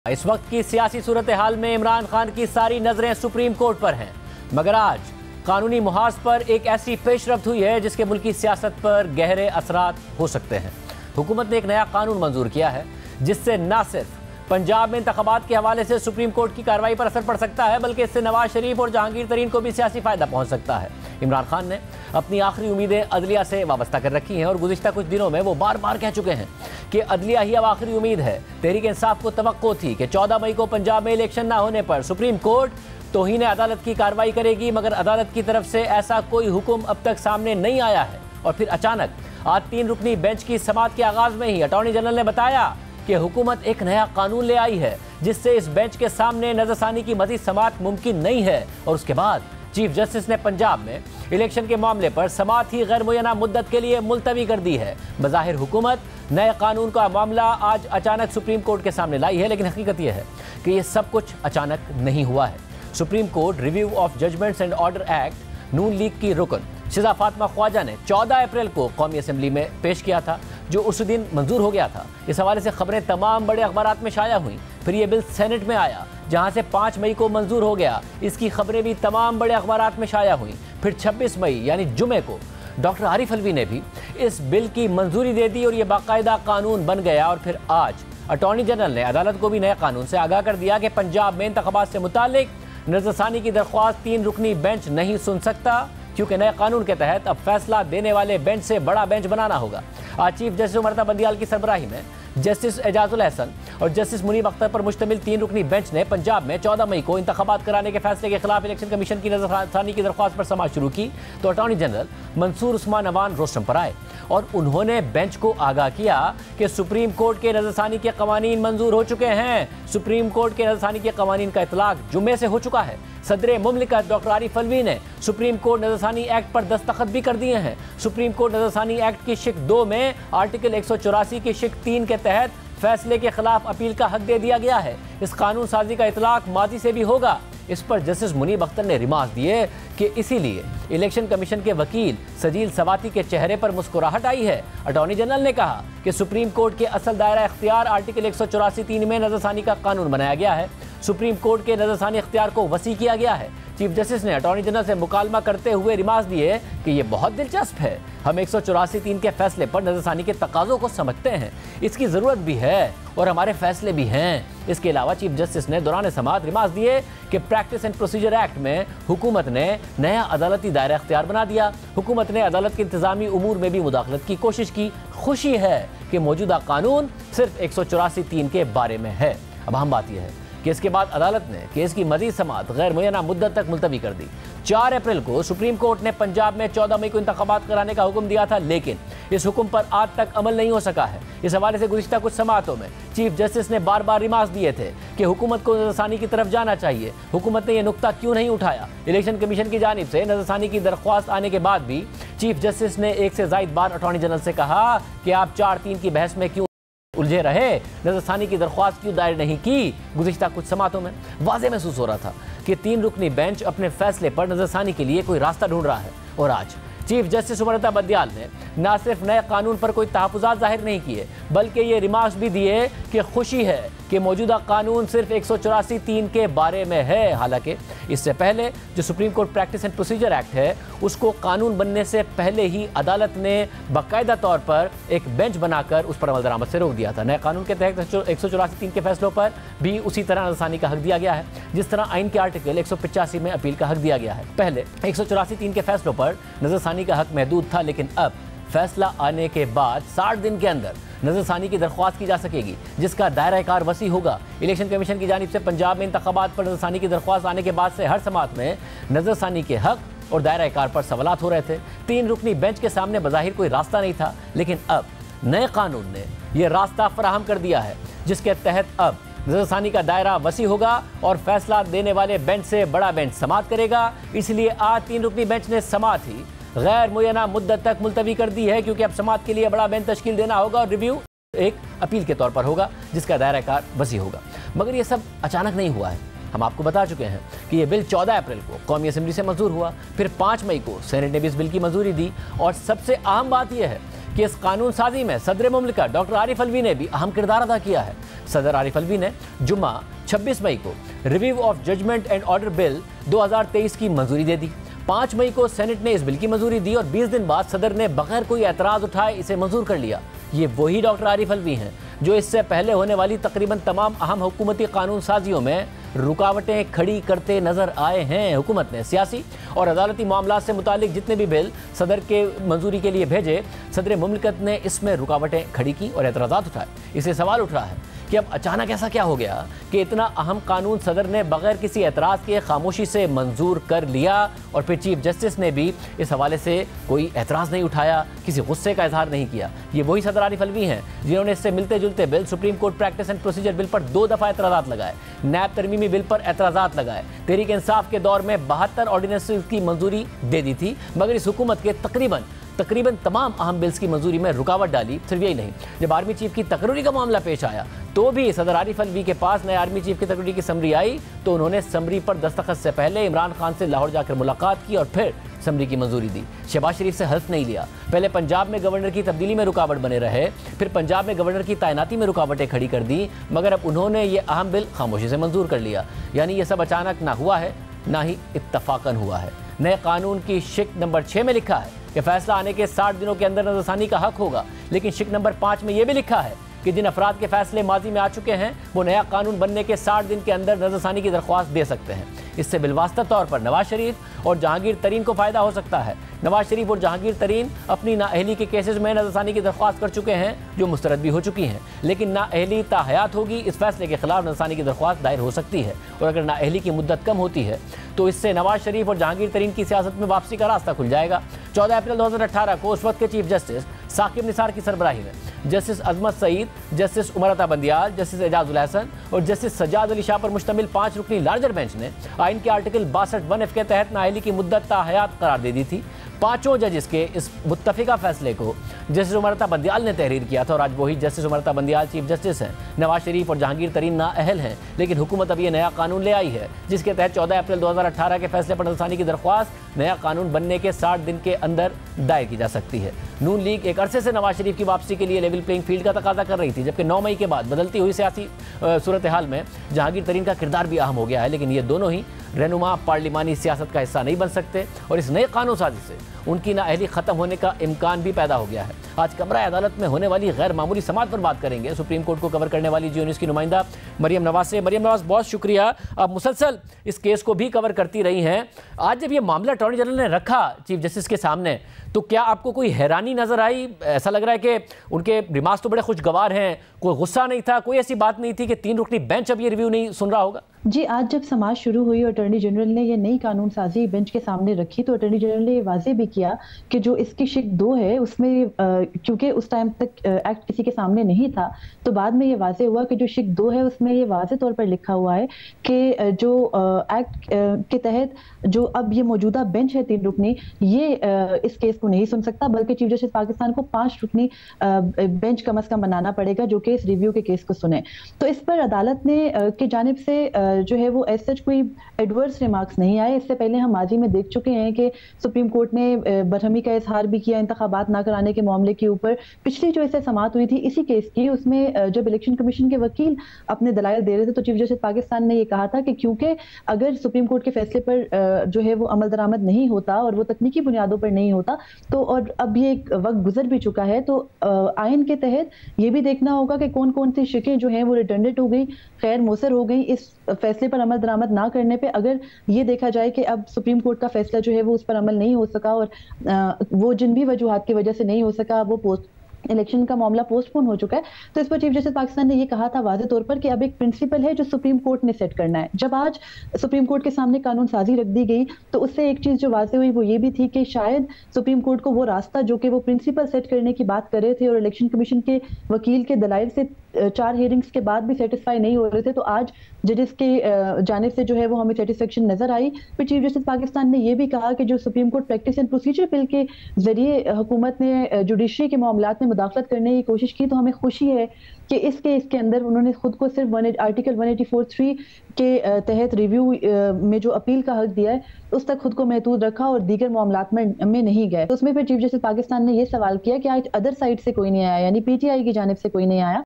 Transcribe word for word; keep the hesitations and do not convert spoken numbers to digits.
इस वक्त की सियासी सूरत हाल में इमरान खान की सारी नजरें सुप्रीम कोर्ट पर हैं, मगर आज कानूनी मुहाज पर एक ऐसी पेशरफ्त हुई है जिसके मुल्की सियासत पर गहरे असरात हो सकते हैं। हुकूमत ने एक नया कानून मंजूर किया है जिससे न सिर्फ पंजाब में इंतखाबात के हवाले से सुप्रीम कोर्ट की कार्रवाई पर असर पड़ सकता है, बल्कि इससे नवाज शरीफ और जहांगीर तरीन को भी सियासी फायदा पहुंच सकता है। इमरान खान ने अपनी आखिरी उम्मीदें अदलिया से वाबस्ता कर रखी हैं और गुज़िश्ता कुछ दिनों में वो बार बार कह चुके हैं कि अदलिया ही अब आखिरी उम्मीद है। तहरीक इंसाफ को तवक्को थी कि चौदह मई को पंजाब में इलेक्शन ना होने पर सुप्रीम कोर्ट तौहीन अदालत की कार्रवाई करेगी, मगर अदालत की तरफ से ऐसा कोई हुक्म अब तक सामने नहीं आया है। और फिर अचानक आज तीन रुकनी बेंच की समाअत के आगाज में ही अटॉर्नी जनरल ने बताया कि हुकूमत एक नया कानून ले आई है जिससे इस बेंच के सामने नजरसानी की मज़ीद समाअत मुमकिन नहीं है। और उसके बाद चीफ जस्टिस ने पंजाब में इलेक्शन के मामले पर समाअत ही गैर मुय्यना मुद्दत के लिए मुलतवी कर दी है। बज़ाहिर हुकूमत नए कानून का मामला आज अचानक सुप्रीम कोर्ट के सामने लाई है, लेकिन हकीकत यह है कि यह सब कुछ अचानक नहीं हुआ है। Supreme court review of judgements and order act Noon league की रुकन शिजा फातिमा ख्वाजा ने चौदह अप्रैल को कौमी असम्बली में पेश किया था, जो उस दिन मंजूर हो गया था। इस हवाले से खबरें तमाम बड़े अखबारात में शाया हुई। फिर ये बिल सेनेट में आया जहां से पाँच मई को मंजूर हो गया। इसकी खबरें भी तमाम बड़े अखबारात में शाया हुई। फिर छब्बीस मई यानी जुमे को डॉक्टर आरिफ अलवी ने भी इस बिल की मंजूरी दे दी और ये बाकायदा कानून बन गया। और फिर आज अटॉर्नी जनरल ने अदालत को भी नए कानून से आगाह कर दिया कि पंजाब में इंतखाबात से मुतालिक नजरसानी की दरख्वास्त तीन रुकनी बेंच नहीं सुन सकता, क्योंकि नए कानून के तहत अब फैसला देने वाले बेंच से बड़ा बेंच बनाना होगा। आज चीफ जस्टिस उमर बंदियाल की सरबराही में जस्टिस एजाजुल एहसन और जस्टिस मुनीब अख्तर पर मुश्तमिल तीन रुकनी बेंच ने पंजाब में चौदह मई को इंतखाबात कराने के फैसले के खिलाफ इलेक्शन कमीशन की नजरसानी की दरख्वास्त पर समाअत शुरू की। तो attorney general Mansoor Usman Awan rostrum पर आए और उन्होंने बेंच को आगाह किया कि सुप्रीम कोर्ट के नजरसानी के कवानीन मंजूर हो चुके हैं। सुप्रीम कोर्ट के नजरसानी के कवानीन का इतलाक जुम्मे से हो चुका है। सदर मुमलिकत डॉक्टर आरिफ अलवी ने सुप्रीम कोर्ट नजरसानी एक्ट पर दस्तखत भी कर दिए हैं। सुप्रीम कोर्ट नजरसानी एक्ट की शिक दो में आर्टिकल एक सौ चौरासी की शिक तीन के तहत फैसले के खिलाफ अपील का हक दे दिया गया है। इस कानून साजी का इतलाक माजी से भी होगा। इस पर जस्टिस मुनीब अख्तर ने रिमार्क दिए कि इसीलिए इलेक्शन कमीशन के वकील सजील सवाती के चेहरे पर मुस्कुराहट आई है। अटॉर्नी जनरल ने कहा कि सुप्रीम कोर्ट के असल दायरा इख्तियार आर्टिकल एक सौ चौरासी तीन में नजरसानी का कानून बनाया गया है। सुप्रीम कोर्ट के नजरसानी इख्तियार को वसी किया गया है। चीफ जस्टिस ने अटॉर्नी जनरल से मुकालमा करते हुए रिमार्क दिए कि यह बहुत दिलचस्प है, हम एक सौ चौरासी तीन के फैसले पर नजरसानी के तकाजों को समझते हैं, इसकी ज़रूरत भी है और हमारे फैसले भी हैं। इसके अलावा चीफ जस्टिस ने दौरान समाअत रिमार्क दिए कि प्रैक्टिस एंड प्रोसीजर एक्ट में हुकूमत ने नया अदालती दायरा इख्तियार बना दिया। हुकूमत ने अदालत के इंतजामी उमूर में भी मुदाखलत की कोशिश की। खुशी है कि मौजूदा कानून सिर्फ एक सौ चौरासी तीन के बारे में है। अब अहम बात यह है कि इसके बाद अदालत ने केस की मज़ीद समाअत गैर मुय्यना मुद्दत तक मुलतवी कर दी। चार अप्रैल को सुप्रीम कोर्ट ने पंजाब में चौदह मई को इंतखाबात कराने का हुक्म दिया था, लेकिन इस हुक्म पर आज तक अमल नहीं हो सका है। इस हवाले से गुज़िश्ता कुछ समाअतों में चीफ जस्टिस ने बार बार रिमार्क दिए थे कि हुकूमत को नजरसानी की तरफ जाना चाहिए। हुकूमत ने यह नुक्ता क्यों नहीं उठाया? इलेक्शन कमीशन की जानिब से नजरसानी की दरख्वास्त आने के बाद भी चीफ जस्टिस ने एक से ज़ायद बार अटॉर्नी जनरल से कहा कि आप चार तीन की बहस में क्यों उलझे रहे, नजरसानी की दरख्वास्त क्यों दायर नहीं की? गुज़िश्ता कुछ समाअतों में वाज़े महसूस हो रहा था कि तीन रुकनी बेंच अपने फैसले पर नजरसानी के लिए कोई रास्ता ढूंढ रहा है। और आज चीफ जस्टिस उमर बंदियाल ने न सिर्फ नए कानून पर कोई तहफ़्फ़ुज़ात जाहिर नहीं किए, बल्कि ये रिमार्क्स भी दिए कि खुशी है कि मौजूदा कानून सिर्फ एक सौ चौरासी तीन के बारे में है। हालांकि इससे पहले जो supreme court practice and procedure act है, उसको कानून बनने से पहले ही अदालत ने बाकायदा तौर पर एक बेंच बनाकर उस पर अमल दरामद से रोक दिया था। नए कानून के तहत एक सौ चौरासी तीन के फैसलों पर भी उसी तरह नजरसानी का हक दिया गया है, जिस तरह आइन के आर्टिकल एक सौ पचासी में अपील का हक दिया गया है। पहले एक सौ चौरासी तीन के फैसलों पर नजरसानी का हक महदूद था, लेकिन अब फैसला आने के बाद साठ दिन के अंदर नजरसानी की दरख्वास्त की जा सकेगी, जिसका दायरा कार वसी होगा। इलेक्शन कमीशन की जानिब से पंजाब में इंतखाबात पर नजरसानी की दरख्वास्त आने के बाद से हर समाअत में नजरसानी के हक और दायरा कार पर सवालात हो रहे थे। तीन रुकनी बेंच के सामने बज़ाहिर कोई रास्ता नहीं था, लेकिन अब नए कानून ने यह रास्ता फराहम कर दिया है, जिसके तहत अब नजरसानी का दायरा वसी होगा और फैसला देने वाले बेंच से बड़ा बेंच समाअत करेगा। इसलिए आज तीन रुकनी बेंच ने समाअत ही गैर मुय्यना मुद्दत तक मुलतवी कर दी है, क्योंकि अब समाअत के लिए बड़ा बेंच तश्कील देना होगा और रिव्यू एक अपील के तौर पर होगा, जिसका दायरा कार वसी होगा। मगर यह सब अचानक नहीं हुआ है। हम आपको बता चुके हैं कि यह बिल चौदह अप्रैल को कौमी असम्बली से मंजूर हुआ, फिर पाँच मई को सेनेट ने भी इस बिल की मंजूरी दी। और सबसे अहम बात यह है कि इस कानून साजी में सदर मुमलिकत डॉक्टर आरिफ अलवी ने भी अहम किरदार अदा किया है। सदर आरिफ अलवी ने जुम्मा छब्बीस मई को review of judgement and order bill दो हज़ार तेईस की मंजूरी दे दी। पाँच मई को सेनेट ने इस बिल की मंजूरी दी और बीस दिन बाद सदर ने बगैर कोई एतराज उठाए इसे मंजूर कर लिया। ये वही डॉक्टर आरिफ अलवी हैं जो इससे पहले होने वाली तकरीबन तमाम अहम हुकूमती कानून साजियों में रुकावटें खड़ी करते नजर आए हैं। हुकूमत ने सियासी और अदालती मामला से मुतालिक जितने भी बिल सदर के मंजूरी के लिए भेजे, सदर मुमलिकत ने इसमें रुकावटें खड़ी की और एतराज़ात उठाए। इसे सवाल उठ रहा है कि अब अचानक ऐसा क्या हो गया कि इतना अहम कानून सदर ने बगैर किसी एतराज़ के खामोशी से मंजूर कर लिया और फिर चीफ जस्टिस ने भी इस हवाले से कोई एतराज़ नहीं उठाया, किसी गुस्से का इजहार नहीं किया। ये वही सदर आरिफ अलवी हैं जिन्होंने इससे मिलते जुलते bill supreme court practice and procedure bill पर दो दफ़ा एतराज़ात लगाए, नैब तरमीमी बिल पर एतराज़ात लगाए। तहरीक इंसाफ के दौर में बहत्तर ऑर्डिनेंसेस की मंजूरी दे दी थी, मगर इस हुकूमत के तकरीबन तकरीबन तमाम अहम बिल्स की मंजूरी में रुकावट डाली। सिर्फ यही नहीं, जब आर्मी चीफ की तकरीरी का मामला पेश आया तो भी सदर आरिफ अलवी के पास नए आर्मी चीफ की तकरीरी की समरी आई तो उन्होंने समरी पर दस्तखत से पहले इमरान खान से लाहौर जाकर मुलाकात की और फिर समरी की मंजूरी दी। शहबाज शरीफ से हल्फ नहीं लिया। पहले पंजाब में गवर्नर की तब्दीली में रुकावट बने रहे, फिर पंजाब में गवर्नर की तैनाती में रुकावटें खड़ी कर दी, मगर अब उन्होंने ये अहम बिल खामोशी से मंजूर कर लिया। यानी ये सब अचानक ना हुआ है, ना ही इत्तफाकन हुआ है। नए कानून की शिक नंबर छः में लिखा है कि फैसला आने के साठ दिनों के अंदर नजरसानी का हक होगा, लेकिन शिक नंबर पाँच में यह भी लिखा है कि जिन अफराद के फैसले माजी में आ चुके हैं वो नया कानून बनने के साठ दिन के अंदर नजरसानी की दरख्वास्त दे सकते हैं। इससे बिलवास्ता तौर पर नवाज शरीफ और जहांगीर तरीन को फायदा हो सकता है। नवाज शरीफ और जहांगीर तरीन अपनी नाअहली के केसेस में नजरसानी की दरख्वास्त कर चुके हैं जो मुस्तरद भी हो चुकी हैं, लेकिन नाअहली ताहयात होगी। इस फैसले के खिलाफ नजरसानी की दरख्वास्त दायर हो सकती है और अगर नाअहली की मुद्दत कम होती है तो इससे नवाज शरीफ और जहांगीर तरीन की सियासत में वापसी का रास्ता खुल जाएगा। चौदह अप्रैल दो हज़ार अठारह को उस वक्त के चीफ जस्टिस साकिब निसार की सरबराही में justice Azmat Saeed, justice Umar Ata Bandial, justice Ejazul Hasan और जस्टिस सज्जाद अली शाह पर मुश्तमिल पांच रुकनी लार्जर बेंच ने आइन के आर्टिकल बासठ वन एफ के तहत नाअहली की मुद्दत ताहयात करार दे दी थी। पांचों जजेस के इस मुत्तफिका फैसले को जस्टिस उमर अता बंदियाल ने तहरीर किया था और आज वही justice Umar Ata Bandial chief justice हैं। नवाज शरीफ और जहांगीर तरीन नाअहल हैं, लेकिन हुकूमत अब ये नया कानून ले आई है जिसके तहत चौदह अप्रैल दो हज़ार अठारह के फैसले पर नजरसानी की दरख्वास्त नया कानून बनने के साठ दिन के अंदर दायर की जा सकती है। नून लीग एक अरसे से नवाज शरीफ की वापसी के लिए लेवल प्लेइंग फील्ड का तकाजा कर रही थी, जबकि नौ मई के बाद बदलती हुई सियासी सूरत हाल में जहांगीर तरीन का किरदार भी अहम हो गया है, लेकिन ये दोनों ही रहनुमा पार्लिमानी सियासत का हिस्सा नहीं बन सकते और इस नए कानून साजी से उनकी नाअहली खत्म होने का इम्कान भी पैदा हो गया है। आज कमरा अदालत में होने वाली गैर मामूली समाअत पर बात करेंगे सुप्रीम कोर्ट को कवर करने वाली जियो न्यूज़ की नुमाइंदा मरियम नवाज से। मरियम नवाज, बहुत शुक्रिया, आप मुसलसल इस केस को भी कवर करती रही हैं। आज जब ये मामला अटॉर्नी जनरल ने रखा चीफ जस्टिस के सामने तो क्या आपको कोई हैरानी नजर आई? ऐसा लग रहा है कि उनके रिमार्क्स तो बड़े खुशगवार हैं, कोई गुस्सा नहीं था, कोई ऐसी बात नहीं थी कि तीन रुकनी बेंच अब ये रिव्यू नहीं सुन रहा होगा? जी, आज जब समाज शुरू हुई और अटॉर्नी जनरल ने ये नई कानून साजी बेंच के सामने रखी तो अटॉर्नी जनरल ने ये वाजे भी किया कि जो इसकी शिक दो है उसमें क्योंकि उस टाइम तक एक्ट किसी के सामने नहीं था तो बाद में ये वाजे हुआ कि जो शिक दो है उसमें ये वाजे तौर पर लिखा हुआ है कि जो एक्ट के तहत जो अब ये मौजूदा बेंच है तीन रुकनी, ये इस केस को नहीं सुन सकता, बल्कि चीफ जस्टिस पाकिस्तान को पांच रुकनी बेंच कम अज कम बनाना पड़ेगा जो केस रिव्यू के केस को सुने। तो इस पर अदालत ने की जानिब से जो है वो एज सच कोई एडवर्स रिमार्क्स नहीं आए। इससे पहले हम माजी में देख चुके हैं कि सुप्रीम कोर्ट ने बरहमी का इजहार भी किया इंतखाबात ना कराने के मामले के ऊपर। पिछली जो इससे समाअत हुई थी इसी केस की, उसमें जब इलेक्शन कमीशन के वकील अपने दलाइल दे रहे थे तो चीफ जस्टिस पाकिस्तान ने ये कहा था कि क्योंकि अगर सुप्रीम कोर्ट के फैसले पर जो है वो अमल दरामद नहीं होता और वो तकनीकी बुनियादों पर नहीं होता तो और अब ये वक्त गुजर भी चुका है तो आइन के तहत ये भी देखना होगा कि कौन कौन सी शिकें जो हैं वो रिडंडेंट हो गई, खैर मौसर हो गई इस फैसले पर अमल दरामद ना करने पे। अगर ये देखा जाए कि अब सुप्रीम कोर्ट का फैसला जो है वो उस पर अमल नहीं हो सका और वो जिन भी वजूहात की वजह से नहीं हो सका, वो पोस्ट इलेक्शन का मामला पोस्टपोन हो चुका है, तो इस पर चीफ जस्टिस पाकिस्तान ने ये कहा था वाज़े तौर पर कि अब एक प्रिंसिपल है जो सुप्रीम कोर्ट ने सेट करना है। जब आज सुप्रीम कोर्ट के सामने कानून साजी रख दी गई तो उससे एक चीज जो वाज़े हुई वो ये भी थी कि शायद सुप्रीम कोर्ट को वो रास्ता जो कि वो प्रिंसिपल सेट करने की बात कर रहे थे और इलेक्शन कमीशन के वकील के दलाइल से चार हियरिंग्स के बाद भी सेटिस्फाई नहीं हो रहे थे, तो आज जजेस के जानिब से जो है वो हमें सेटिस्फेक्शन नजर आई। फिर चीफ जस्टिस पाकिस्तान ने यह भी कहा कि जो supreme court practice and procedure bill के जरिए हुकूमत ने जुडिशरी के मामलात में मुदाखलत करने की कोशिश की, तो हमें खुशी है कि इस केस के अंदर उन्होंने खुद को सिर्फ article one eighty four three के तहत रिव्यू में जो अपील का हक दिया है उस तक खुद को महदूद रखा और दीगर मामलात में, में नहीं गए। तो उसमें फिर चीफ जस्टिस पाकिस्तान ने यह सवाल किया कि आज अदर साइड से कोई नहीं आया, यानी पीटीआई की जानिब से कोई नहीं आया